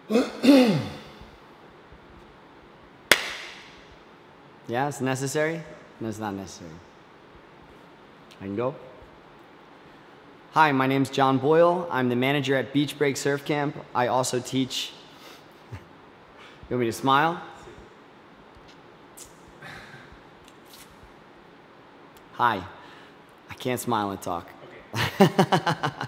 Yeah, it's necessary? No, it's not necessary. I can go. Hi, my name's John Boyle. I'm the manager at Beach Break Surf Camp. I also teach. You want me to smile? Hi. I can't smile and talk. Okay.